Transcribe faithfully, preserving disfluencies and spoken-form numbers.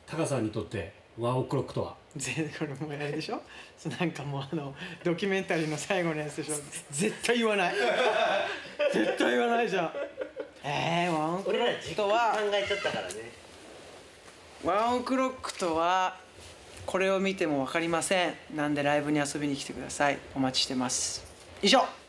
タカさんにとってワンオクロックとは？ ぜこれもうあれでしょ、なんかもうあのドキュメンタリーの最後のやつでしょ。絶対言わない絶対言わないじゃん。えー、ワンオクロックとは考えちゃったからね。 ワンオクロックとはこれを見ても分かりません。なんでライブに遊びに来てください。お待ちしてます。以上。